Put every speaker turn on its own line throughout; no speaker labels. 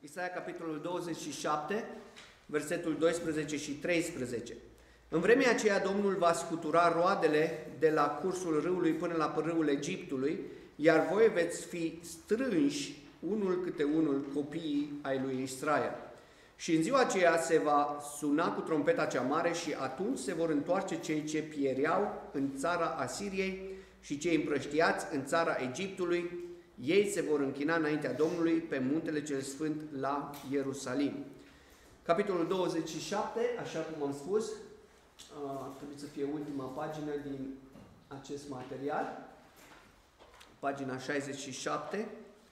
Isaia, capitolul 27, versetul 12 și 13. În vremea aceea Domnul va scutura roadele de la cursul râului până la râul Egiptului, iar voi veți fi strânși unul câte unul copiii ai lui Israel. Și în ziua aceea se va suna cu trompeta cea mare și atunci se vor întoarce cei ce piereau în țara Asiriei și cei împrăștiați în țara Egiptului. Ei se vor închina înaintea Domnului pe muntele cel sfânt la Ierusalim. Capitolul 27, așa cum am spus, trebuie să fie ultima pagină din acest material. Pagina 67.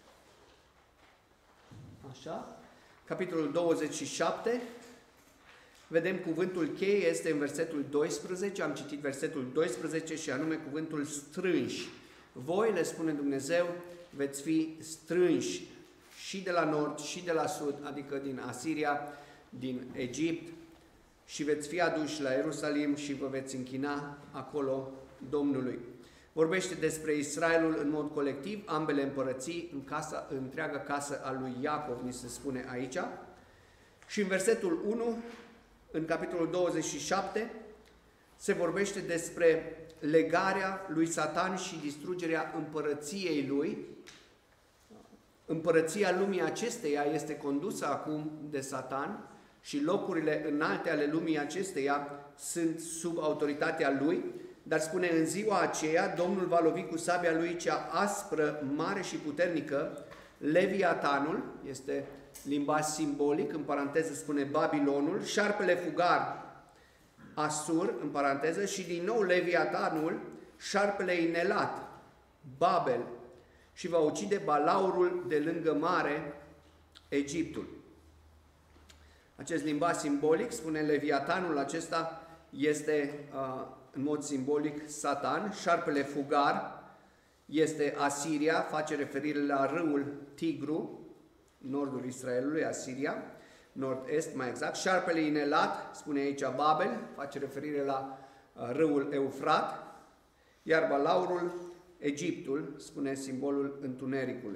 Așa. Capitolul 27. Vedem cuvântul cheie este în versetul 12. Am citit versetul 12 și anume cuvântul strânși. Voi, le spune Dumnezeu, veți fi strânși și de la nord și de la sud, adică din Asiria, din Egipt, și veți fi aduși la Ierusalim și vă veți închina acolo Domnului. Vorbește despre Israelul în mod colectiv, ambele împărății, în întreaga casă a lui Iacov, ni se spune aici. Și în versetul 1, în capitolul 27, se vorbește despre legarea lui Satan și distrugerea împărăției lui. Împărăția lumii acesteia este condusă acum de Satan și locurile înalte ale lumii acesteia sunt sub autoritatea lui, dar spune în ziua aceea Domnul va lovi cu sabia lui cea aspră, mare și puternică, Leviatanul, este limbaj simbolic, în paranteză spune Babilonul, șarpele fugar, Asur, în paranteză, și din nou Leviatanul, șarpele inelat, Babel, și va ucide balaurul de lângă mare, Egiptul. Acest limbaj simbolic, spune Leviatanul acesta, este în mod simbolic Satan, șarpele fugar este Asiria, face referire la râul Tigru, nordul Israelului, Asiria, nord-est mai exact. Șarpele inelat, spune aici Babel, face referire la râul Eufrat, iar balaurul, Egiptul, spune simbolul întunericului.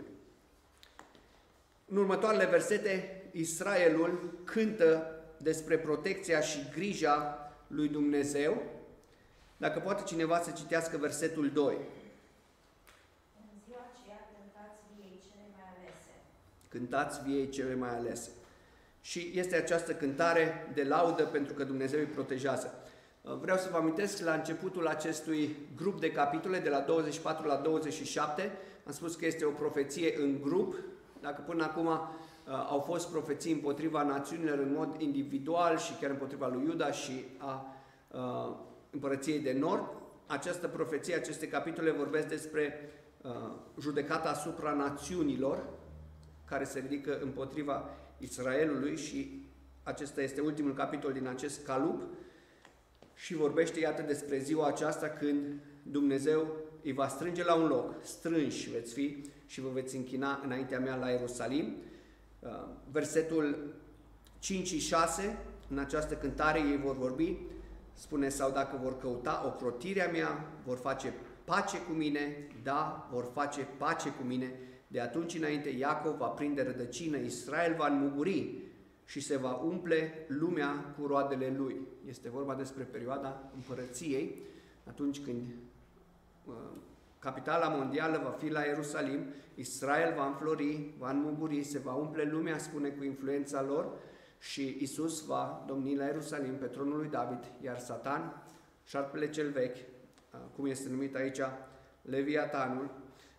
În următoarele versete, Israelul cântă despre protecția și grija lui Dumnezeu. Dacă poate cineva să citească versetul 2.
În ziua aceea cântați viei cele mai alese.
Cântați viei cele mai alese. Și este această cântare de laudă pentru că Dumnezeu îi protejează. Vreau să vă amintesc la începutul acestui grup de capitole, de la 24 la 27, am spus că este o profeție în grup. Dacă până acum au fost profeții împotriva națiunilor în mod individual și chiar împotriva lui Iuda și a împărăției de nord, această profeție, aceste capitole vorbesc despre judecata asupra națiunilor care se ridică împotriva Israelului și acesta este ultimul capitol din acest calup și vorbește, iată, despre ziua aceasta când Dumnezeu îi va strânge la un loc, strânși veți fi și vă veți închina înaintea mea la Ierusalim. Versetul 5 și 6, în această cântare ei vor vorbi, spune, sau dacă vor căuta ocrotirea mea, vor face pace cu mine, da, vor face pace cu mine. De atunci înainte Iacov va prinde rădăcină, Israel va înmuguri și se va umple lumea cu roadele lui. Este vorba despre perioada împărăției, atunci când capitala mondială va fi la Ierusalim, Israel va înflori, va înmuguri, se va umple lumea, spune, cu influența lor și Isus va domni la Ierusalim pe tronul lui David, iar Satan, șarpele cel vechi, cum este numit aici, Leviatanul,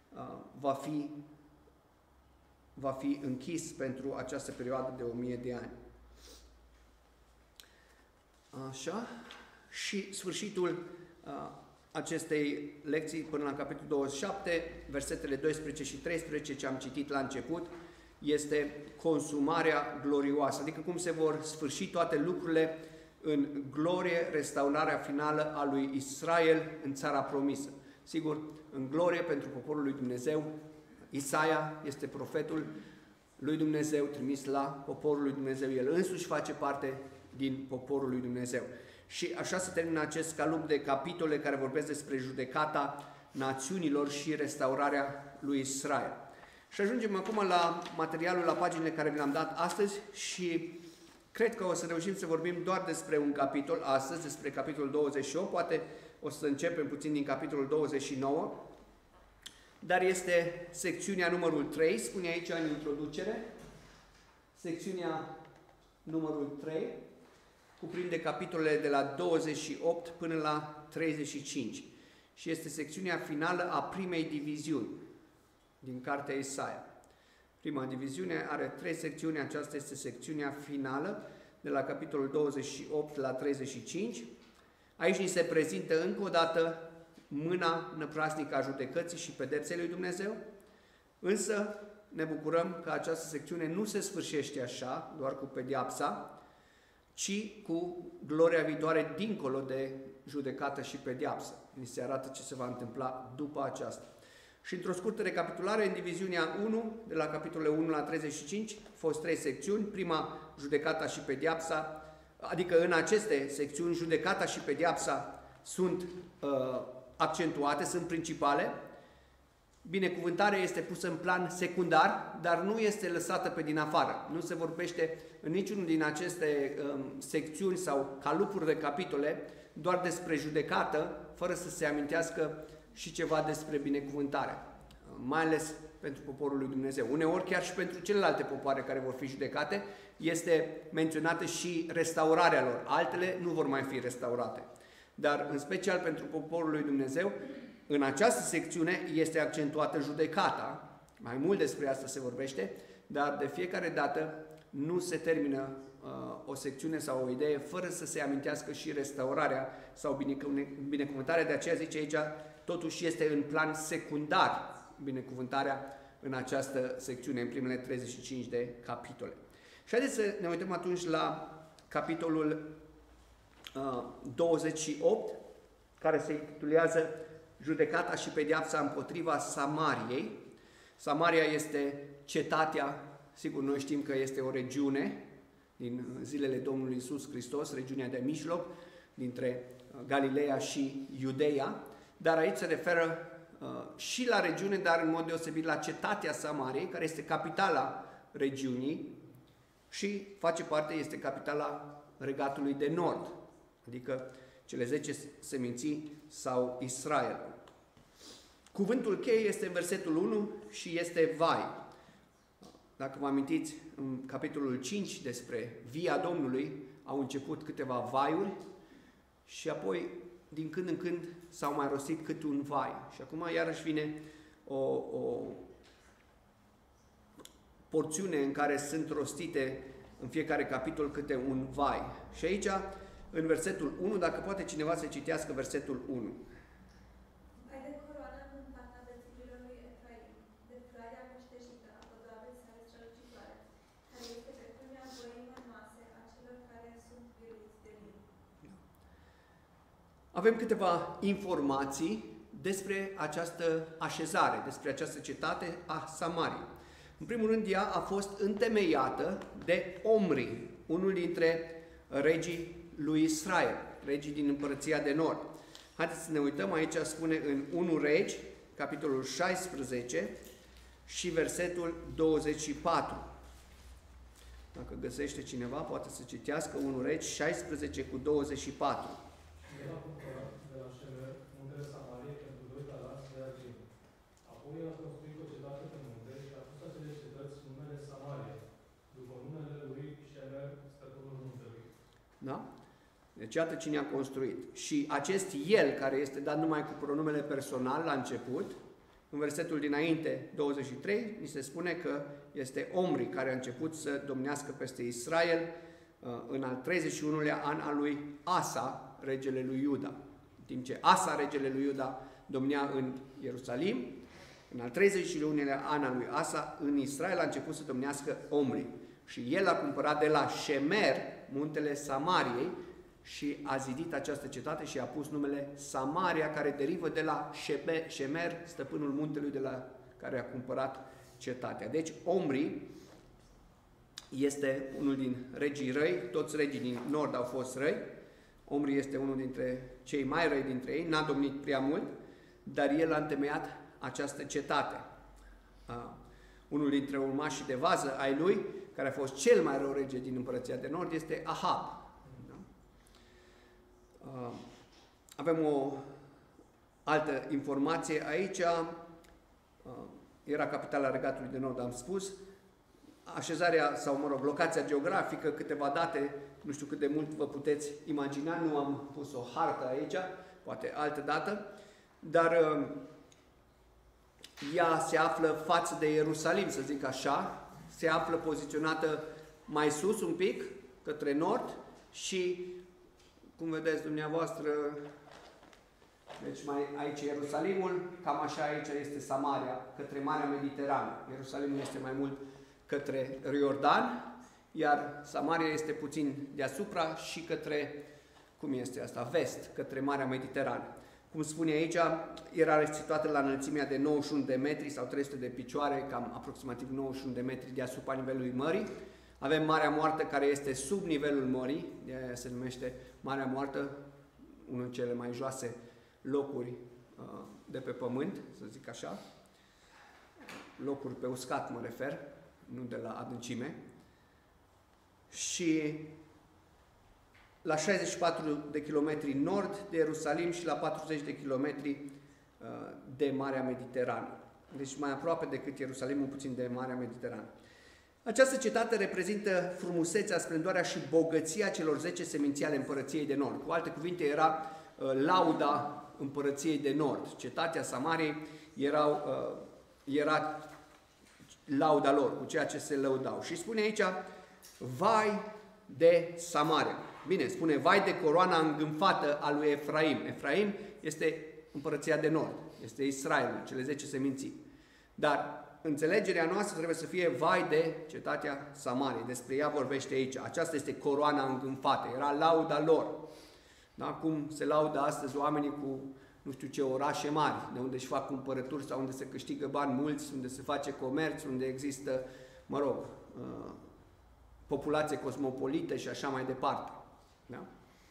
va fi închis pentru această perioadă de 1000 de ani. Așa, și sfârșitul acestei lecții până la capitolul 27, versetele 12 și 13, ce am citit la început, este consumarea glorioasă, adică cum se vor sfârși toate lucrurile în glorie, restaurarea finală a lui Israel în țara promisă. Sigur, în glorie pentru poporul lui Dumnezeu. Isaia este profetul lui Dumnezeu trimis la poporul lui Dumnezeu. El însuși face parte din poporul lui Dumnezeu. Și așa se termină acest calup de capitole care vorbesc despre judecata națiunilor și restaurarea lui Israel. Și ajungem acum la materialul, la paginile care vi le-am dat astăzi și cred că o să reușim să vorbim doar despre un capitol astăzi, despre capitolul 28, poate o să începem puțin din capitolul 29, dar este secțiunea numărul 3, spune aici în introducere, secțiunea numărul 3, cuprinde capitolele de la 28 până la 35 și este secțiunea finală a primei diviziuni din cartea Isaia. Prima diviziune are 3 secțiuni, aceasta este secțiunea finală, de la capitolul 28 la 35. Aici ni se prezintă încă o dată mâna năprasnică a judecății și pedepsei lui Dumnezeu, însă ne bucurăm că această secțiune nu se sfârșește așa, doar cu pedeapsa, ci cu gloria viitoare dincolo de judecată și pedeapsă. Ni se arată ce se va întâmpla după aceasta. Și într-o scurtă recapitulare, în diviziunea 1, de la capitolele 1 la 35, au fost 3 secțiuni. Prima, judecata și pedeapsa, adică în aceste secțiuni, judecata și pedeapsa sunt accentuate, sunt principale. Binecuvântarea este pusă în plan secundar, dar nu este lăsată pe din afară. Nu se vorbește în niciunul din aceste secțiuni sau calupuri de capitole doar despre judecată, fără să se amintească și ceva despre binecuvântare, mai ales pentru poporul lui Dumnezeu. Uneori chiar și pentru celelalte popoare care vor fi judecate, este menționată și restaurarea lor. Altele nu vor mai fi restaurate. Dar în special pentru poporul lui Dumnezeu, în această secțiune este accentuată judecata, mai mult despre asta se vorbește, dar de fiecare dată nu se termină o secțiune sau o idee fără să se amintească și restaurarea sau binecuvântarea. De aceea zice aici, totuși este în plan secundar binecuvântarea în această secțiune, în primele 35 de capitole. Și haideți să ne uităm atunci la capitolul 28, care se intitulează Judecata și pedeapsa împotriva Samariei. Samaria este cetatea, sigur noi știm că este o regiune din zilele Domnului Iisus Hristos, regiunea de mijloc, dintre Galileea și Iudeea, dar aici se referă și la regiune, dar în mod deosebit la cetatea Samariei, care este capitala regiunii și face parte, este capitala Regatului de Nord, adică cele 10 seminții sau Israel. Cuvântul cheie este în versetul 1 și este vai. Dacă vă amintiți, în capitolul 5 despre via Domnului au început câteva vaiuri și apoi din când în când s-au mai rostit câte un vai. Și acum iarăși vine o porțiune în care sunt rostite în fiecare capitol câte un vai. Și aici, în versetul 1, dacă poate cineva să citească versetul 1.
Vai de coroana în partea bețivrilor lui Efraim, de floarea meșteșită a podoabei sale strălucitoare, care este pe culmea boii mănoase a celor care sunt biruiți de mine.
Avem câteva informații despre această așezare, despre această cetate a Samariei. În primul rând, ea a fost întemeiată de Omri, unul dintre regii lui Israel, regii din Împărăția de Nord. Haideți să ne uităm, aici spune în 1 Regi, capitolul 16 și versetul 24. Dacă găsește cineva, poate să citească 1 Regi 16 cu 24.
El a cumpărat de la Șemer muntele Samariei pentru 2 talanți de argint. Apoi a construit o cetate pe munte și a pus acele cetăți numele Samaria, după numele lui Șemer, stăpânul muntelui.
Da? Deci iată cine a construit. Și acest el, care este dat numai cu pronumele personal la început, în versetul dinainte, 23, ni se spune că este Omri, care a început să domnească peste Israel în al 31-lea an al lui Asa, regele lui Iuda. În timp ce Asa, regele lui Iuda, domnea în Ierusalim, în al 31-lea an al lui Asa, în Israel a început să domnească Omri. Și el a cumpărat de la Șemer muntele Samariei și a zidit această cetate și a pus numele Samaria, care derivă de la Șemer, stăpânul muntelui de la care a cumpărat cetatea. Deci Omri este unul din regii răi, toți regii din nord au fost răi. Omri este unul dintre cei mai răi dintre ei, n-a domnit prea mult, dar el a întemeiat această cetate. unul dintre urmașii de vază ai lui, care a fost cel mai rău rege din Împărăția de Nord, este Ahab. Da? Avem o altă informație aici. Era capitala Regatului de Nord, am spus. Așezarea, sau mă rog, locația geografică, câteva date, nu știu cât de mult vă puteți imagina, nu am pus o hartă aici, poate altă dată, dar ea se află față de Ierusalim, să zic așa, se află poziționată mai sus un pic, către nord și, cum vedeți dumneavoastră, deci mai aici Ierusalimul, cam așa aici este Samaria, către Marea Mediterană. Ierusalimul este mai mult către Iordan, iar Samaria este puțin deasupra și către, cum este asta, vest, către Marea Mediterană. Cum spune aici, era situată la înălțimea de 91 de metri sau 300 de picioare, cam aproximativ 91 de metri deasupra nivelului mării. Avem Marea Moartă care este sub nivelul mării, de aia se numește Marea Moartă, unul dintre cele mai joase locuri de pe pământ, să zic așa. Locuri pe uscat mă refer, nu de la adâncime. Și la 64 de kilometri nord de Ierusalim și la 40 de kilometri de Marea Mediterană. Deci mai aproape decât Ierusalimul, puțin de Marea Mediterană. Această cetate reprezintă frumusețea, splendoarea și bogăția celor 10 seminții ale Împărăției de Nord. Cu alte cuvinte, era lauda Împărăției de Nord. Cetatea Samariei era lauda lor, cu ceea ce se lăudau. Și spune aici, vai de Samaria. Bine, spune, vai de coroana îngânfată a lui Efraim. Efraim este Împărăția de Nord, este Israelul, cele 10 seminții. Dar înțelegerea noastră trebuie să fie vai de cetatea Samariei. Despre ea vorbește aici. Aceasta este coroana îngânfată, era lauda lor. Da? Cum se laudă astăzi oamenii cu nu știu ce orașe mari, de unde își fac cumpărături sau unde se câștigă bani mulți, unde se face comerț, unde există, mă rog, populație cosmopolită și așa mai departe. Da?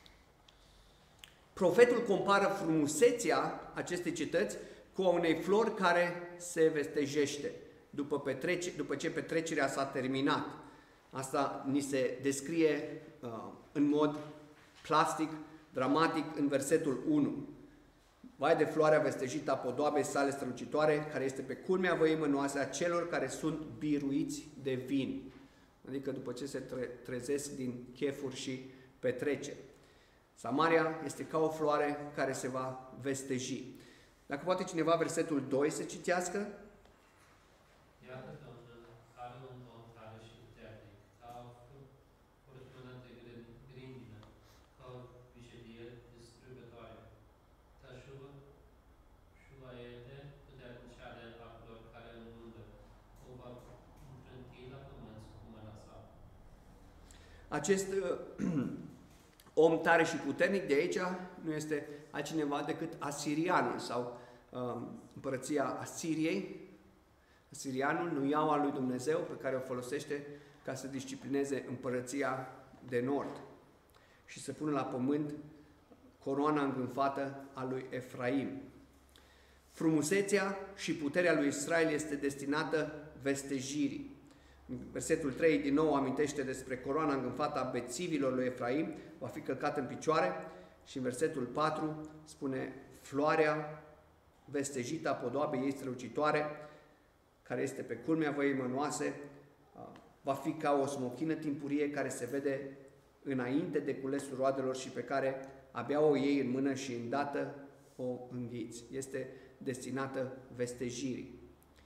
Profetul compară frumusețea acestei cetăți cu a unei flori care se vestejește după ce petrecerea s-a terminat. Asta ni se descrie în mod plastic, dramatic, în versetul 1. Vai de floarea vestejită a podoabei sale strălucitoare, care este pe culmea văii mănoase a celor care sunt biruiți de vin. Adică după ce se trezesc din chefuri și petreceri. Samaria este ca o floare care se va vesteji. Dacă poate cineva versetul 2 să citească.
Iată Domnul are un om tare și puternic, ca o furtună de grindină, ca o vijelie distrugătoare. Ca șuvaete puternice ale apelor care înundă, o va întrânti la pământ cu mâna sa.
Acest om tare și puternic de aici nu este altcineva decât Asirianul sau împărăția Asiriei. Asirianul, nuiaua lui Dumnezeu pe care o folosește ca să disciplineze împărăția de nord și să pună la pământ coroana îngânfată a lui Efraim. Frumusețea și puterea lui Israel este destinată vestejirii. Versetul 3 din nou amintește despre coroana îngânfată a bețivilor lui Efraim, va fi călcat în picioare, și în versetul 4 spune floarea vestejită a podoabei ei strălucitoare, care este pe culmea văii mănoase, va fi ca o smochină timpurie care se vede înainte de culesul roadelor și pe care abia o iei în mână și îndată o înghiți. Este destinată vestejirii.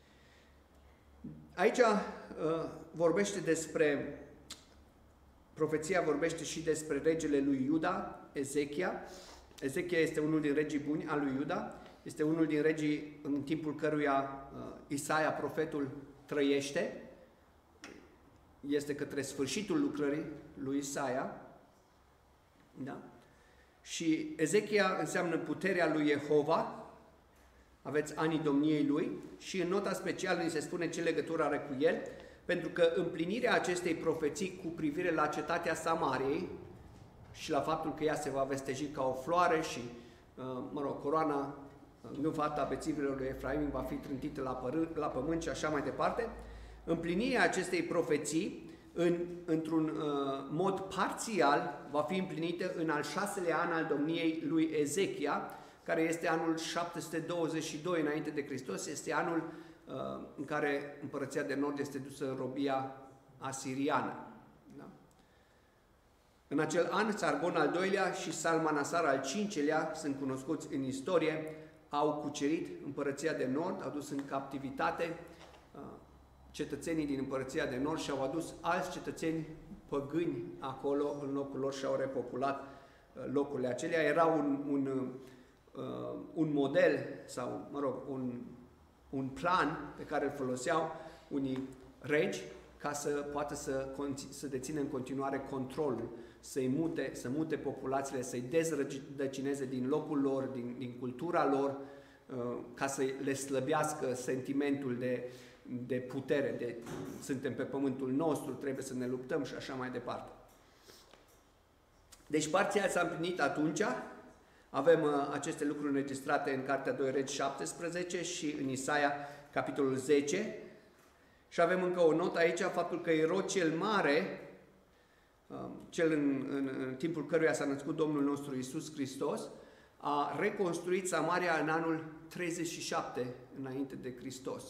Aici vorbește despre, profeția vorbește și despre regele lui Iuda, Ezechia. Ezechia este unul din regii buni al lui Iuda, este unul din regii în timpul căruia Isaia, profetul, trăiește. Este către sfârșitul lucrării lui Isaia. Da? Și Ezechia înseamnă puterea lui Jehova. Aveți anii domniei lui și în nota specială ni se spune ce legătură are cu el, pentru că împlinirea acestei profeții cu privire la cetatea Samariei și la faptul că ea se va vesteji ca o floare și, mă rog, coroana îngânfată a bețivilor lui Efraim va fi trântită la pământ și așa mai departe, Împlinirea acestei profeții, într-un mod parțial, va fi împlinită în al 6-lea an al domniei lui Ezechia, care este anul 722 înainte de Hristos, este anul în care Împărăția de Nord este dusă în robia asiriană. Da? În acel an, Sargon al II-lea și Salmanasar al V-lea sunt cunoscuți în istorie, au cucerit Împărăția de Nord, au dus în captivitate cetățenii din Împărăția de Nord și au adus alți cetățeni păgâni acolo în locul lor și au repopulat locurile acelea. Era un model sau, mă rog, un plan pe care îl foloseau unii regi ca să poată să dețină în continuare controlul, să mute populațiile, să-i dezrădăcineze din locul lor, din cultura lor, ca să le slăbească sentimentul de putere, de suntem pe pământul nostru, trebuie să ne luptăm și așa mai departe. Deci parțial s-a împlinit atunci. Avem aceste lucruri înregistrate în Cartea 2 Regi 17 și în Isaia, capitolul 10. Și avem încă o notă aici, faptul că Irod cel Mare, cel în timpul căruia s-a născut Domnul nostru Iisus Hristos, a reconstruit Samaria în anul 37 înainte de Hristos.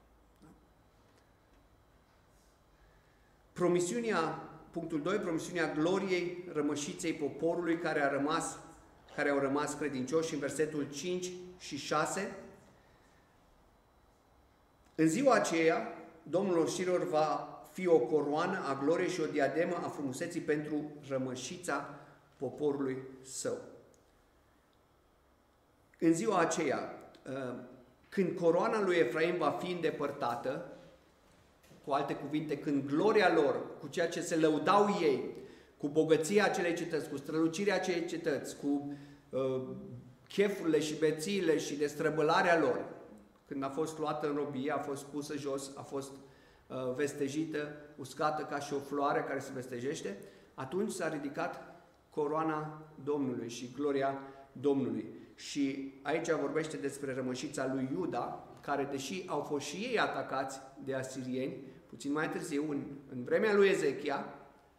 Promisiunea, punctul 2, promisiunea gloriei rămășiței poporului care au rămas credincioși în versetul 5 și 6. În ziua aceea, Domnul oștirilor va fi o coroană a gloriei și o diademă a frumuseții pentru rămășița poporului său. În ziua aceea, când coroana lui Efraim va fi îndepărtată, cu alte cuvinte, când gloria lor, cu ceea ce se lăudau ei, cu bogăția acelei cetăți, cu strălucirea acelei cetăți, cu chefurile și bețiile și destrăbălarea lor, când a fost luată în robie, a fost pusă jos, a fost vestejită, uscată ca și o floare care se vestejește, atunci s-a ridicat coroana Domnului și gloria Domnului. Și aici vorbește despre rămășița lui Iuda, care, deși au fost și ei atacați de asirieni, puțin mai târziu, în vremea lui Ezechia,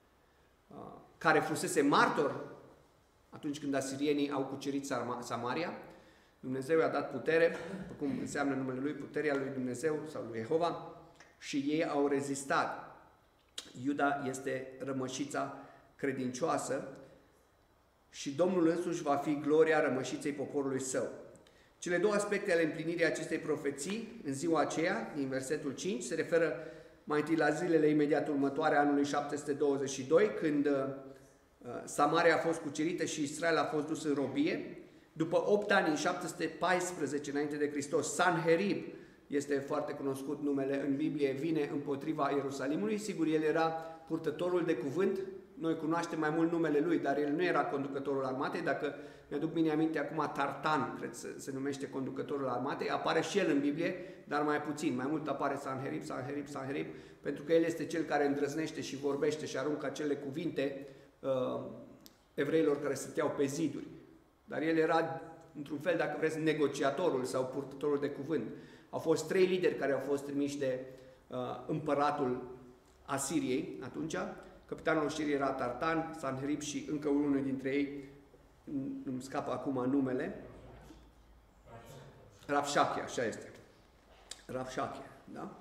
care fusese martor atunci când asirienii au cucerit Samaria, Dumnezeu i-a dat putere, cum înseamnă numele lui, puterea lui Dumnezeu sau lui Jehova, și ei au rezistat. Iuda este rămășița credincioasă și Domnul însuși va fi gloria rămășiței poporului său. Cele două aspecte ale împlinirii acestei profeții, în ziua aceea, din versetul 5, se referă mai întâi la zilele imediat următoare anului 722, când Samaria a fost cucerită și Israel a fost dus în robie. După 8 ani, în 714 înainte de Hristos, Sanherib, este foarte cunoscut numele în Biblie, vine împotriva Ierusalimului. Sigur, el era purtătorul de cuvânt, noi cunoaștem mai mult numele lui, dar el nu era conducătorul armatei. Dacă mi-aduc bine aminte, acum Tartan, cred se numește conducătorul armatei, apare și el în Biblie, dar mai puțin, mai mult apare Sanherib, pentru că el este cel care îndrăznește și vorbește și aruncă acele cuvinte evreilor care stăteau pe ziduri. Dar el era, într-un fel, dacă vreți, negociatorul sau purtătorul de cuvânt. Au fost 3 lideri care au fost trimiși de împăratul Asiriei atunci. Capitanul oștirii era Tartan, Sanherib și încă unul dintre ei, îmi scapă acum numele, Rabshakeh, așa este. Rabshakeh, da?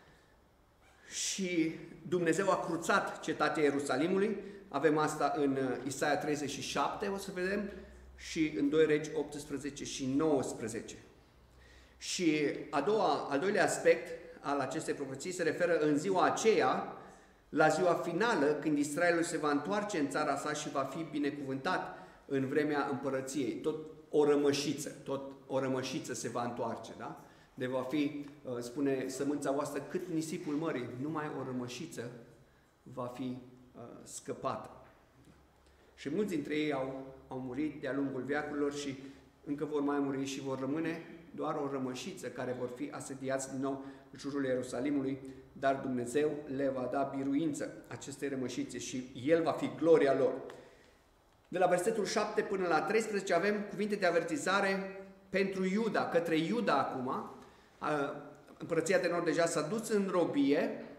Și Dumnezeu a cruțat cetatea Ierusalimului. Avem asta în Isaia 37, o să vedem, și în 2 Regi 18 și 19. Și al doilea aspect al acestei profeții se referă în ziua aceea, la ziua finală, când Israelul se va întoarce în țara sa și va fi binecuvântat în vremea împărăției. Tot o rămășiță se va întoarce, da? De va fi, spune sămânța voastră, cât nisipul mării, numai o rămășiță va fi scăpată. Și mulți dintre ei au murit de-a lungul veacurilor și încă vor mai muri și vor rămâne doar o rămășiță care vor fi asediați din nou în jurul Ierusalimului, dar Dumnezeu le va da biruință acestei rămășițe și El va fi gloria lor. De la versetul 7 până la 13 avem cuvinte de avertizare pentru Iuda, către Iuda acum. Împărăția de Nord deja s-a dus în robie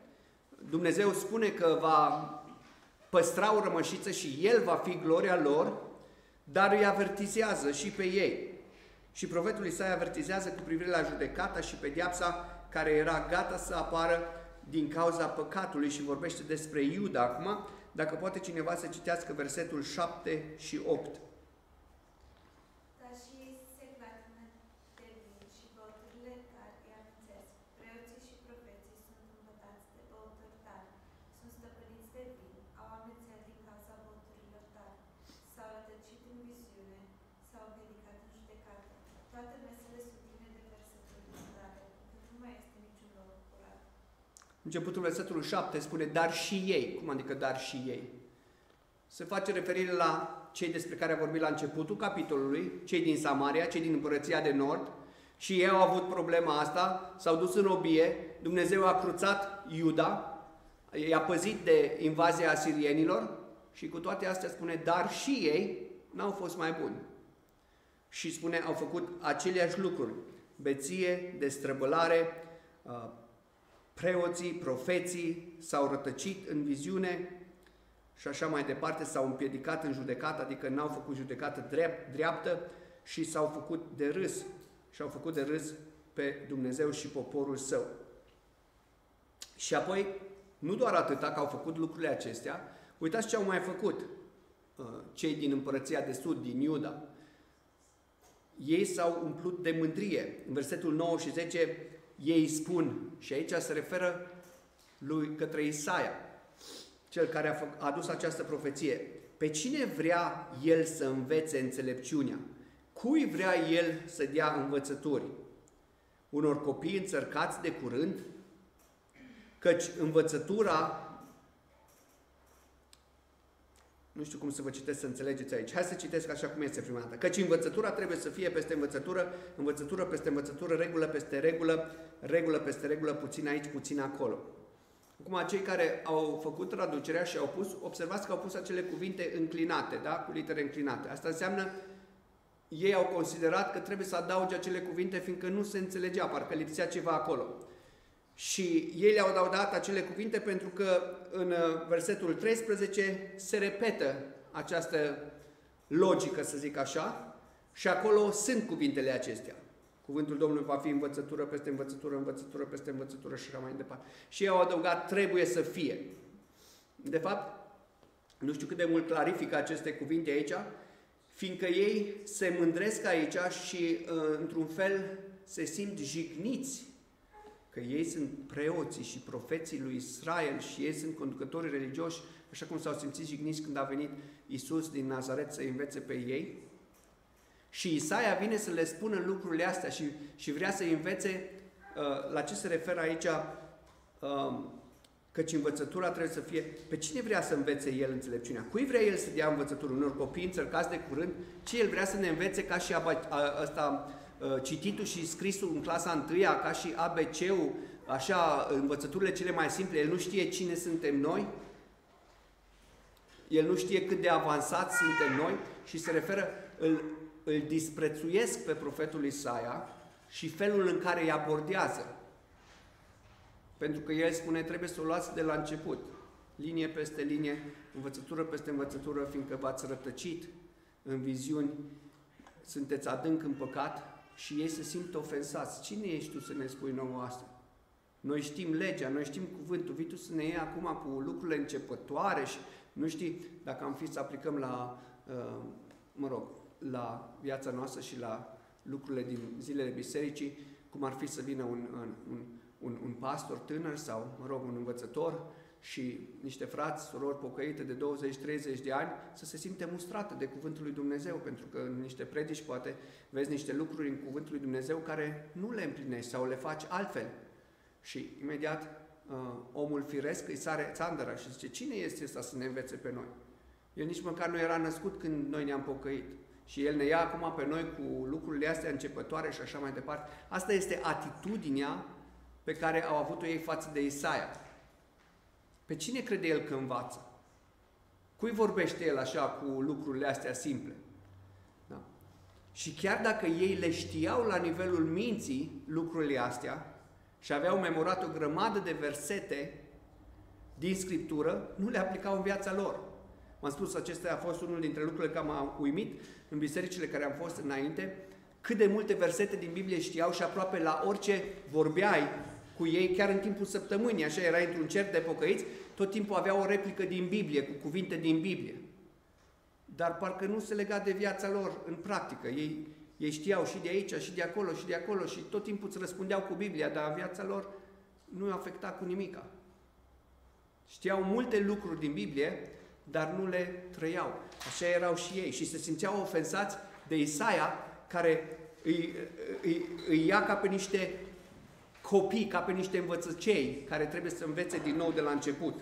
Dumnezeu spune că va păstra o rămășiță și El va fi gloria lor, dar îi avertizează și pe ei. Și profetul Isaia avertizează cu privire la judecata și pedeapsa care era gata să apară din cauza păcatului și vorbește despre Iuda acum. Dacă poate cineva să citească versetul 7 și 8.
Dar și ei se clatină de vin și băuturile tari îi anunțesc. Preoții și profeții sunt îmbătați de băuturi tari, sunt stăpâniți de vin, au amețeat din cauza băuturilor tari, s-au rătăcit în viziune, s-au împiedicat în judecată. Toate mesele sunt pline de versături murdare, încât nu mai este niciun loc curat.
Începutul versetului 7 spune, dar și ei. Cum adică dar și ei? Se face referire la cei despre care a vorbit la începutul capitolului, cei din Samaria, cei din Împărăția de Nord, și ei au avut problema asta, s-au dus în robie, Dumnezeu a cruțat Iuda, i-a păzit de invazia asirienilor și cu toate astea spune, dar și ei n-au fost mai buni. Și spune, au făcut aceleași lucruri, beție, destrăbălare, preoții, profeții s-au rătăcit în viziune și așa mai departe, s-au împiedicat în judecată, adică n-au făcut judecată dreaptă și s-au făcut de râs. Și au făcut de râs pe Dumnezeu și poporul său. Și apoi, nu doar atâta că au făcut lucrurile acestea, uitați ce au mai făcut cei din Împărăția de Sud, din Iuda. Ei s-au umplut de mândrie. În versetul 9 și 10 ei spun, și aici se referă către Isaia, cel care a adus această profeție. Pe cine vrea el să învețe înțelepciunea? Cui vrea el să dea învățături? Unor copii înțărcați de curând? Căci învățătura... Nu știu cum să vă citesc să înțelegeți aici. Hai să citesc așa cum este prima dată. Căci învățătura trebuie să fie peste învățătură, învățătură peste învățătură, regulă peste regulă, regulă peste regulă, puțin aici, puțin acolo. Acum, cei care au făcut traducerea și au pus, observați că au pus acele cuvinte înclinate, da? Cu litere înclinate. Asta înseamnă, ei au considerat că trebuie să adauge acele cuvinte, fiindcă nu se înțelegea, parcă lipsea ceva acolo. Și ei le-au adăugat acele cuvinte pentru că în versetul 13 se repetă această logică, să zic așa, și acolo sunt cuvintele acestea. Cuvântul Domnului va fi învățătură peste învățătură, învățătură peste învățătură și așa mai departe. Și ei au adăugat trebuie să fie. De fapt, nu știu cât de mult clarifică aceste cuvinte aici, fiindcă ei se mândresc aici și într-un fel se simt jigniți că ei sunt preoții și profeții lui Israel și ei sunt conducătorii religioși, așa cum s-au simțit jigniți când a venit Iisus din Nazaret să învețe pe ei. Și Isaia vine să le spună lucrurile astea și vrea să învețe la ce se referă aici, căci învățătura trebuie să fie... Pe cine vrea să învețe el înțelepciunea? Cui vrea el să dea învățătură? Unor copii înțărcați de curând? Ce el vrea să ne învețe ca și cititul și scrisul în clasa 1, ca și ABC-ul, așa, învățăturile cele mai simple? El nu știe cine suntem noi? El nu știe cât de avansați suntem noi? Și se referă, îl disprețuiesc pe profetul Isaia și felul în care îi abordează. Pentru că el spune, trebuie să o luați de la început, linie peste linie, învățătură peste învățătură, fiindcă v-ați rătăcit în viziuni, sunteți adânc în păcat și ei se simt ofensați. Cine ești tu să ne spui nouă asta? Noi știm legea, noi știm cuvântul, vii tu să ne iei acum cu lucrurile începătoare și nu știi dacă am fi să aplicăm la, la viața noastră și la lucrurile din zilele bisericii, cum ar fi să vină un pastor tânăr sau, un învățător și niște frați, surori pocăite de 20-30 de ani să se simte mustrate de Cuvântul lui Dumnezeu, pentru că în niște predici poate vezi niște lucruri în Cuvântul lui Dumnezeu care nu le împlinești sau le faci altfel. Și imediat omul firesc îi sare țandăra și zice, cine este ăsta să ne învețe pe noi? El nici măcar nu era născut când noi ne-am pocăit. Și el ne ia acum pe noi cu lucrurile astea începătoare și așa mai departe. Asta este atitudinea pe care au avut-o ei față de Isaia. Pe cine crede el că învață? Cui vorbește el așa cu lucrurile astea simple? Da? Și chiar dacă ei le știau la nivelul minții lucrurile astea și aveau memorat o grămadă de versete, din Scriptură nu le aplicau în viața lor. V-am spus, acesta a fost unul dintre lucrurile care m-au uimit în bisericile care am fost înainte, cât de multe versete din Biblie știau și aproape la orice vorbeai cu ei, chiar în timpul săptămânii, așa era într-un cerc de pocăiți, tot timpul aveau o replică din Biblie, cu cuvinte din Biblie. Dar parcă nu se lega de viața lor în practică. Ei știau și de aici, și de acolo, și de acolo și tot timpul îți răspundeau cu Biblia, dar viața lor nu i-a afectat cu nimica. Știau multe lucruri din Biblie, dar nu le trăiau. Așa erau și ei și se simțeau ofensați de Isaia, care îi ia ca pe niște copii, ca pe niște învățăcei, care trebuie să învețe din nou de la început.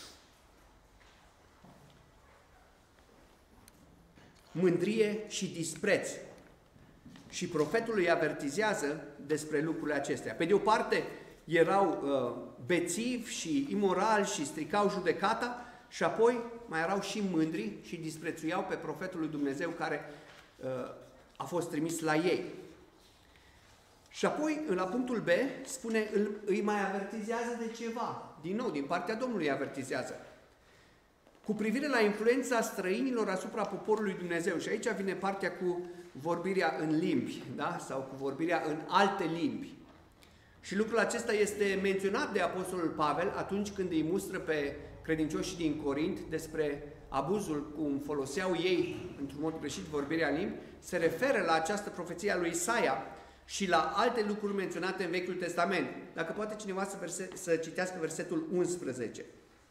Mândrie și dispreț. Și profetul îi avertizează despre lucrurile acestea. Pe de o parte, erau bețivi și imorali și stricau judecata și apoi mai erau și mândri și disprețuiau pe profetul lui Dumnezeu care a fost trimis la ei. Și apoi, la punctul B, spune, îi mai avertizează de ceva. Din nou, din partea Domnului îi avertizează. Cu privire la influența străinilor asupra poporului Dumnezeu. Și aici vine partea cu vorbirea în limbi, da? Sau cu vorbirea în alte limbi. Și lucrul acesta este menționat de Apostolul Pavel atunci când îi mustră pe credincioșii din Corint despre abuzul cum foloseau ei, într-un mod greșit, vorbirea în limbi. Se referă la această profeție a lui Isaia și la alte lucruri menționate în Vechiul Testament. Dacă poate cineva să citească versetul 11.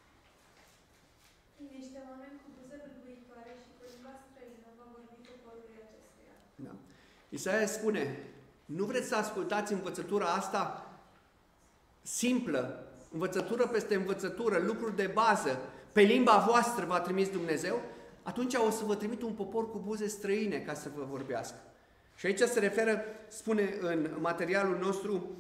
Niște oameni cu buze bâlbuitoare și cu limba străină va vorbi poporului acestuia.
Da. Isaia spune, nu vreți să ascultați învățătura asta simplă, învățătură peste învățătură, lucruri de bază, pe limba voastră v-a trimis Dumnezeu? Atunci o să vă trimit un popor cu buze străine ca să vă vorbească. Și aici se referă, spune în materialul nostru,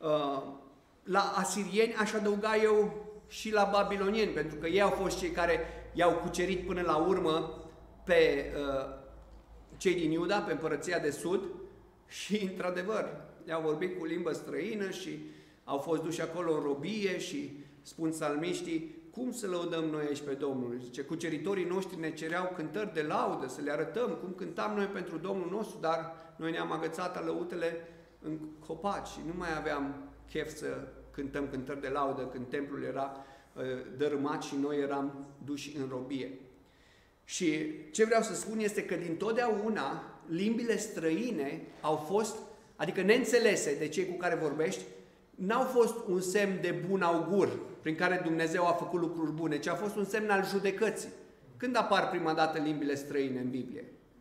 la asirieni, aș adăuga eu și la babilonieni, pentru că ei au fost cei care i-au cucerit până la urmă pe cei din Iuda, pe împărăția de sud și, într-adevăr, le-au vorbit cu limbă străină și au fost duși acolo în robie și spun psalmiștii, cum să lăudăm noi aici pe Domnul? Zice, cuceritorii noștri ne cereau cântări de laudă, să le arătăm cum cântam noi pentru Domnul nostru, dar noi ne-am agățat alăutele în copaci și nu mai aveam chef să cântăm cântări de laudă când templul era dărâmat și noi eram duși în robie. Și ce vreau să spun este că dintotdeauna limbile străine au fost, adică neînțelese de cei cu care vorbești, n-au fost un semn de bun augur prin care Dumnezeu a făcut lucruri bune, ci a fost un semn al judecății. Când apar prima dată limbile străine în Biblie?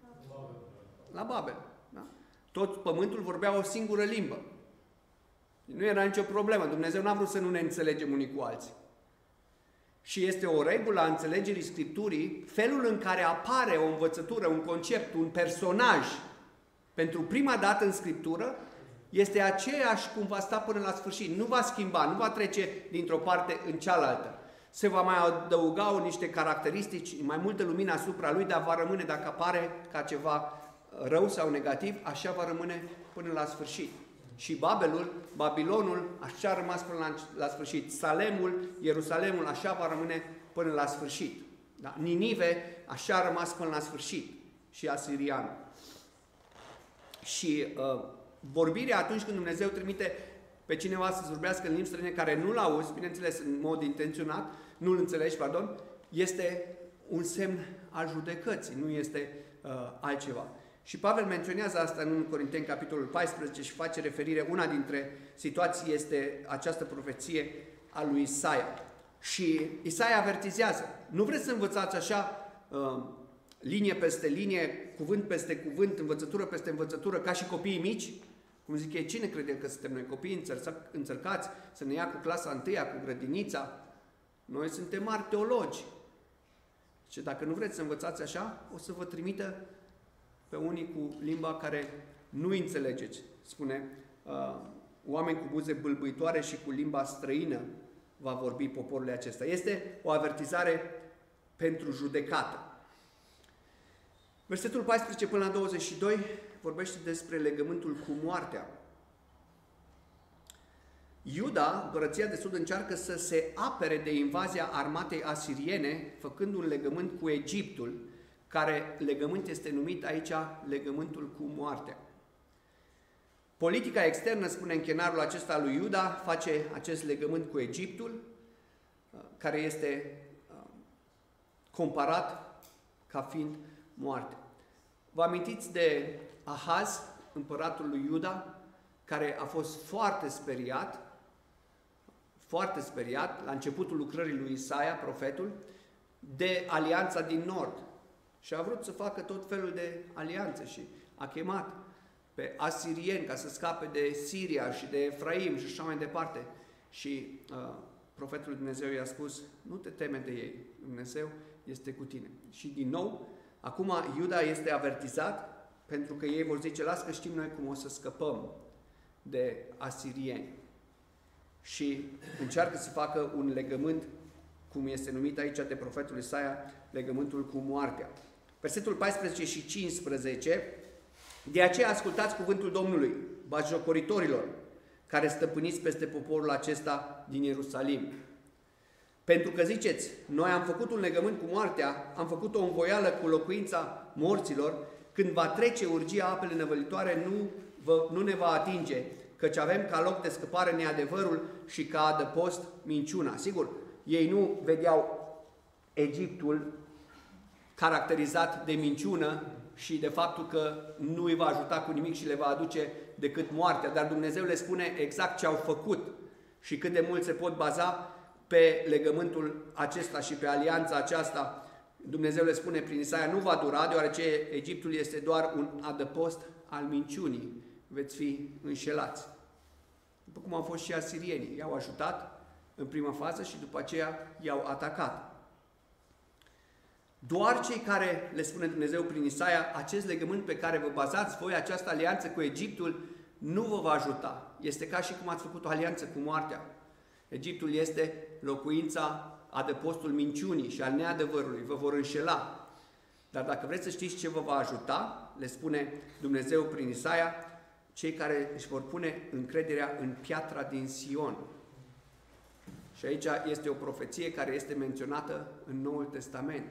La Babel. Da? Tot pământul vorbea o singură limbă. Nu era nicio problemă. Dumnezeu n-a vrut să nu ne înțelegem unii cu alții. Și este o regulă a înțelegerii Scripturii, felul în care apare o învățătură, un concept, un personaj pentru prima dată în Scriptură, este aceeași cum va sta până la sfârșit. Nu va schimba, nu va trece dintr-o parte în cealaltă. Se va mai adăuga niște caracteristici, mai multă lumină asupra lui, dar va rămâne, dacă apare ca ceva rău sau negativ, așa va rămâne până la sfârșit. Și Babilonul, așa a rămas până la sfârșit. Salemul, Ierusalemul, așa va rămâne până la sfârșit. Da? Ninive, așa a rămas până la sfârșit. Și asirianul. Și vorbirea atunci când Dumnezeu trimite pe cineva să vorbească în limbi străine care nu-l auzi, bineînțeles în mod intenționat, nu-l înțelegi, pardon, este un semn al judecății, nu este altceva. Și Pavel menționează asta în 1 Corinteni, capitolul 14, și face referire, una dintre situații este această profeție a lui Isaia. Și Isaia avertizează, nu vreți să învățați așa linie peste linie, cuvânt peste cuvânt, învățătură peste învățătură, ca și copiii mici? Cum zic ei, cine crede că suntem noi copii înțărcați să ne ia cu clasa întâia, cu grădinița? Noi suntem mari teologi. Și dacă nu vreți să învățați așa, o să vă trimită pe unii cu limba care nu înțelegeți. Spune, oameni cu buze bâlbâitoare și cu limba străină va vorbi poporul acesta. Este o avertizare pentru judecată. Versetul 14 până la 22 vorbește despre legământul cu moartea. Iuda, împărăția de sud, încearcă să se apere de invazia armatei asiriene, făcând un legământ cu Egiptul, care legământ este numit aici legământul cu moartea. Politica externă, spune închenarul acesta lui Iuda, face acest legământ cu Egiptul, care este comparat ca fiind moarte. Vă amintiți de Ahaz, împăratul lui Iuda, care a fost foarte speriat, la începutul lucrării lui Isaia, profetul, de alianța din nord. Și a vrut să facă tot felul de alianțe și a chemat pe asirieni ca să scape de Siria și de Efraim și așa mai departe. Și profetul lui Dumnezeu i-a spus, nu te teme de ei, Dumnezeu este cu tine. Și din nou, acum Iuda este avertizat pentru că ei vor zice, las că știm noi cum o să scăpăm de asirieni. Și încearcă să facă un legământ, cum este numit aici de profetul Isaia, legământul cu moartea. Versetul 14 și 15, de aceea ascultați cuvântul Domnului, batjocoritorilor, care stăpâniți peste poporul acesta din Ierusalim. Pentru că ziceți, noi am făcut un legământ cu moartea, am făcut o învoială cu locuința morților, când va trece urgia apele năvălitoare, nu ne va atinge, căci avem ca loc de scăpare neadevărul și ca adăpost minciuna. Sigur, ei nu vedeau Egiptul caracterizat de minciună și de faptul că nu îi va ajuta cu nimic și le va aduce decât moartea, dar Dumnezeu le spune exact ce au făcut și cât de mult se pot baza pe legământul acesta și pe alianța aceasta. Dumnezeu le spune prin Isaia, nu va dura, deoarece Egiptul este doar un adăpost al minciunii. Veți fi înșelați. După cum au fost și asirienii. I-au ajutat în prima fază și după aceea i-au atacat. Doar cei care, le spune Dumnezeu prin Isaia, acest legământ pe care vă bazați voi, această alianță cu Egiptul, nu vă va ajuta. Este ca și cum ați făcut o alianță cu moartea. Egiptul este locuința, adăpostul minciunii și al neadevărului. Vă vor înșela. Dar dacă vreți să știți ce vă va ajuta, le spune Dumnezeu prin Isaia, cei care își vor pune încrederea în piatra din Sion. Și aici este o profeție care este menționată în Noul Testament.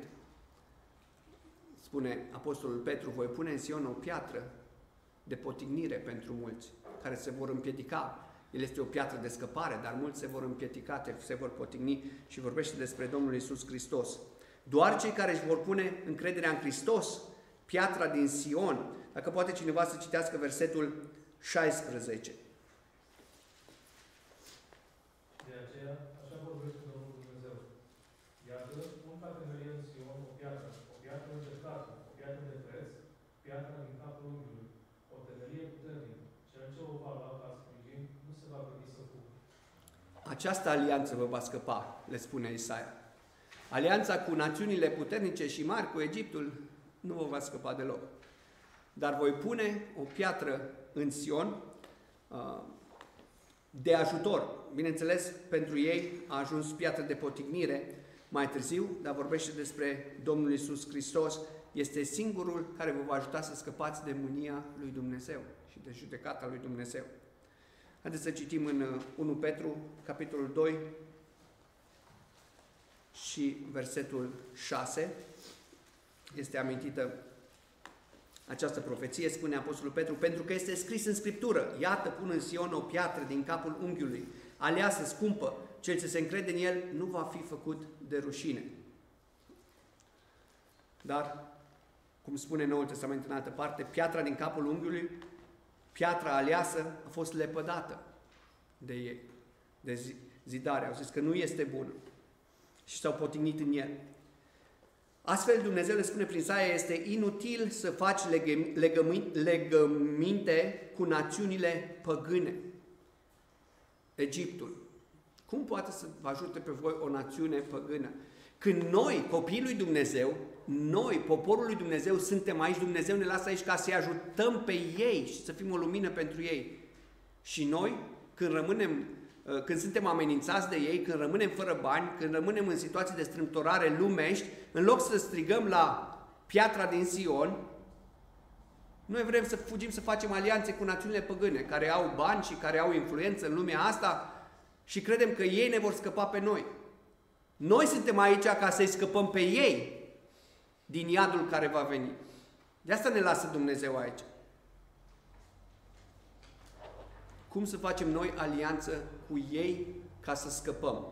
Spune Apostolul Petru, voi pune în Sion o piatră de potignire pentru mulți, care se vor împiedica. El este o piatră de scăpare, dar mulți se vor împiedica, se vor potigni și vorbește despre Domnul Iisus Hristos. Doar cei care își vor pune încrederea în Hristos, piatra din Sion. Dacă poate cineva să citească versetul 16.
De aceea, așa vorbește Domnul Dumnezeu. Iată, un partenerie în Sion, o piatră de frate, o piatră de preț, piatra din capul unghiului, o temelie puternică. Cel ce o va lua ca sprijin, nu se va gândi să fugă.
Această alianță vă va scăpa, le spune Isaia. Alianța cu națiunile puternice și mari, cu Egiptul, nu vă va scăpa deloc. Dar voi pune o piatră în Sion de ajutor. Bineînțeles, pentru ei a ajuns piatră de potignire mai târziu, dar vorbește despre Domnul Iisus Hristos. Este singurul care vă va ajuta să scăpați de mânia lui Dumnezeu și de judecata lui Dumnezeu. Haideți să citim în 1 Petru, capitolul 2 și versetul 6. Este amintită această profeție, spune Apostolul Petru, pentru că este scris în Scriptură, iată pun în Sion o piatră din capul unghiului, aleasă, scumpă, cel ce se încrede în el nu va fi făcut de rușine. Dar, cum spune Noul Testament în altă parte, piatra din capul unghiului, piatra aleasă, a fost lepădată de ei, de zidare. Au zis că nu este bună și s-au potignit în el. Astfel, Dumnezeu le spune prin Isaia, este inutil să faci legăminte cu națiunile păgâne. Egiptul. Cum poate să vă ajute pe voi o națiune păgână? Când noi, copiii lui Dumnezeu, noi, poporul lui Dumnezeu, suntem aici, Dumnezeu ne lasă aici ca să-i ajutăm pe ei și să fim o lumină pentru ei. Și noi, când suntem amenințați de ei, când rămânem fără bani, când rămânem în situații de strâmtorare lumești, în loc să strigăm la piatra din Sion, noi vrem să fugim să facem alianțe cu națiunile păgâne, care au bani și care au influență în lumea asta și credem că ei ne vor scăpa pe noi. Noi suntem aici ca să-i scăpăm pe ei din iadul care va veni. De asta ne lasă Dumnezeu aici. Cum să facem noi alianță cu ei ca să scăpăm?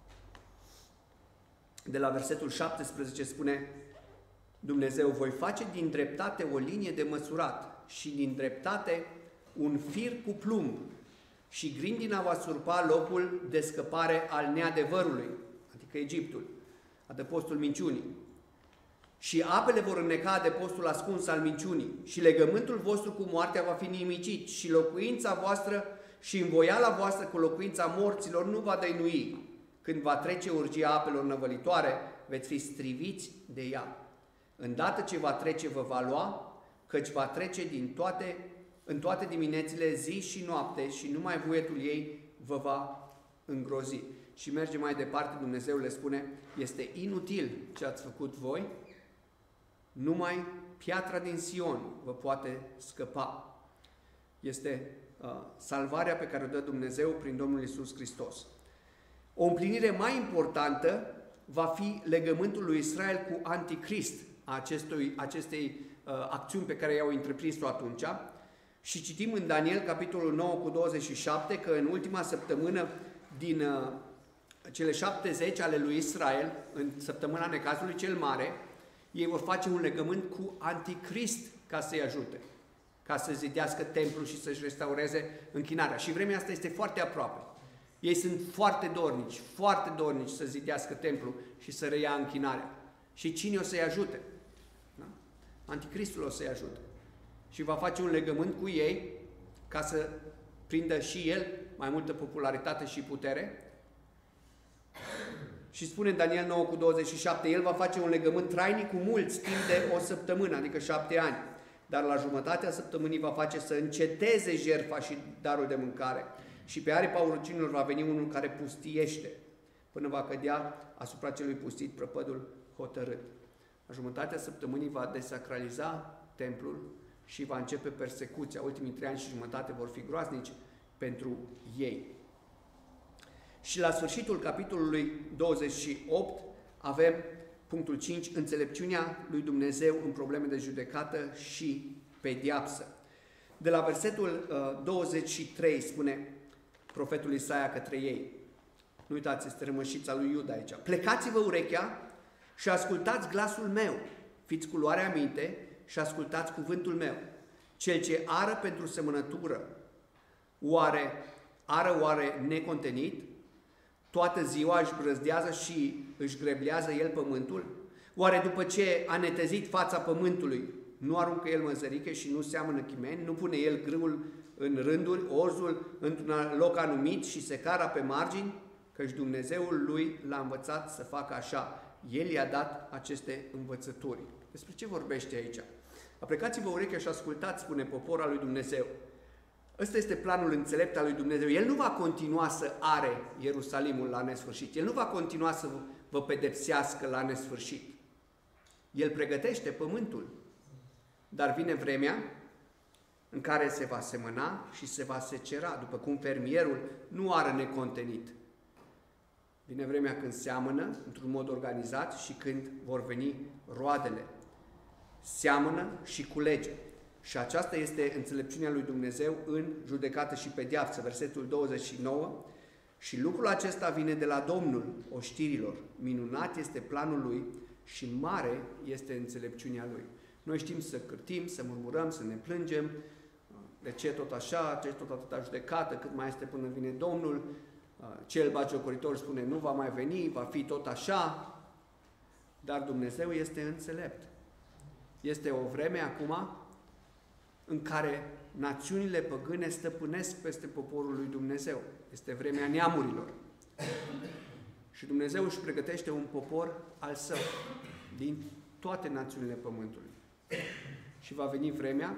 De la versetul 17 spune Dumnezeu: voi face din dreptate o linie de măsurat și din dreptate un fir cu plumb și grindina va surpa locul de scăpare al neadevărului, adică Egiptul, adăpostul minciunii. Și apele vor înneca adăpostul ascuns al minciunii și legământul vostru cu moartea va fi nimicit și locuința voastră și învoiala voastră cu locuința morților nu va dăinui. Când va trece urgia apelor năvălitoare, veți fi striviți de ea. Îndată ce va trece, vă va lua, căci va trece în toate diminețile, zi și noapte, și numai vuietul ei vă va îngrozi. Și merge mai departe, Dumnezeu le spune: este inutil ce ați făcut voi, numai piatra din Sion vă poate scăpa. Este salvarea pe care o dă Dumnezeu prin Domnul Iisus Hristos. O împlinire mai importantă va fi legământul lui Israel cu Anticrist, acestei acțiuni pe care i-au întreprins-o atunci. Și citim în Daniel, capitolul 9 cu 27, că în ultima săptămână din cele 70 ale lui Israel, în săptămâna necazului cel mare, ei vor face un legământ cu Anticrist ca să-i ajute, ca să zidească templul și să-și restaureze închinarea. Și vremea asta este foarte aproape. Ei sunt foarte dornici să zidească templul și să reia închinarea. Și cine o să-i ajute? Da? Anticristul o să-i ajute. Și va face un legământ cu ei ca să prindă și el mai multă popularitate și putere. Și spune în Daniel 9 cu 27, el va face un legământ trainic cu mulți timp de o săptămână, adică 7 ani. Dar la jumătatea săptămânii va face să înceteze jertfa și darul de mâncare. Și pe aripa urăciunilor va veni unul care pustiește, până va cădea asupra celui pustit prăpădul hotărât. La jumătatea săptămânii va desacraliza templul și va începe persecuția. Ultimii 3 ani și jumătate vor fi groaznici pentru ei. Și la sfârșitul capitolului 28 avem punctul 5, înțelepciunea lui Dumnezeu în probleme de judecată și pediapsă. De la versetul 23 spune profetul Isaia către ei. Nu uitați, este rămășița lui Iuda aici. Plecați-vă urechea și ascultați glasul meu. Fiți cu luarea minte și ascultați cuvântul meu. Cel ce ară pentru semănătură, oare necontenit? Toată ziua își brăzdează și își greblează el pământul? Oare după ce a netezit fața pământului, nu aruncă el măzăriche și nu seamănă chimeni? Nu pune el grâul în rânduri, orzul într-un loc anumit și secara pe margini? Căci Dumnezeul lui l-a învățat să facă așa. El i-a dat aceste învățături. Despre ce vorbește aici? Aplecați-vă urechea și ascultați, spune poporul lui Dumnezeu. Ăsta este planul înțelept al lui Dumnezeu. El nu va continua să are Ierusalimul la nesfârșit. El nu va continua să vă pedepsească la nesfârșit. El pregătește pământul. Dar vine vremea în care se va semăna și se va secera, după cum fermierul nu are necontenit. Vine vremea când seamănă într-un mod organizat și când vor veni roadele. Seamănă și culege. Și aceasta este înțelepciunea lui Dumnezeu în judecată și pedeapsă. Versetul 29. Și lucrul acesta vine de la Domnul oștirilor. Minunat este planul lui și mare este înțelepciunea lui. Noi știm să cârtim, să murmurăm, să ne plângem. De ce tot așa? De ce tot atâta judecată? Cât mai este până vine Domnul? Cel batjocoritor spune nu va mai veni, va fi tot așa. Dar Dumnezeu este înțelept. Este o vreme acum în care națiunile păgâne stăpânesc peste poporul lui Dumnezeu. Este vremea neamurilor. Și Dumnezeu își pregătește un popor al său din toate națiunile pământului. Și va veni vremea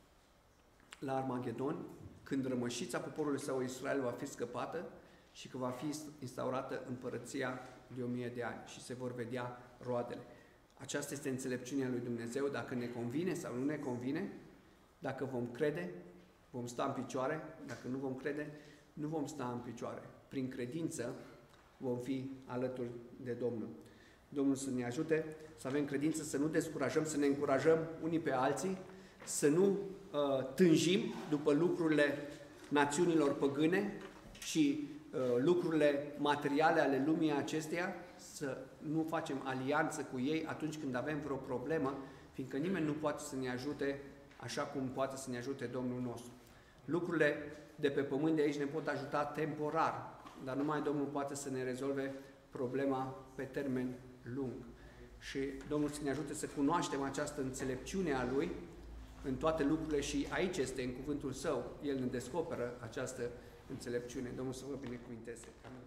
la Armagedon, când rămășița poporului său Israel va fi scăpată și că va fi instaurată împărăția de 1000 de ani și se vor vedea roadele. Aceasta este înțelepciunea lui Dumnezeu, dacă ne convine sau nu ne convine. Dacă vom crede, vom sta în picioare. Dacă nu vom crede, nu vom sta în picioare. prin credință vom fi alături de Domnul. Domnul să ne ajute să avem credință, să nu descurajăm, să ne încurajăm unii pe alții, să nu tânjim după lucrurile națiunilor păgâne și lucrurile materiale ale lumii acesteia, să nu facem alianță cu ei atunci când avem vreo problemă, fiindcă nimeni nu poate să ne ajute așa cum poate să ne ajute Domnul nostru. Lucrurile de pe pământ de aici ne pot ajuta temporar, dar numai Domnul poate să ne rezolve problema pe termen lung. Și Domnul să ne ajute să cunoaștem această înțelepciune a Lui în toate lucrurile și aici este, în cuvântul Său, El ne descoperă această înțelepciune. Domnul să vă binecuvinteze. Amin.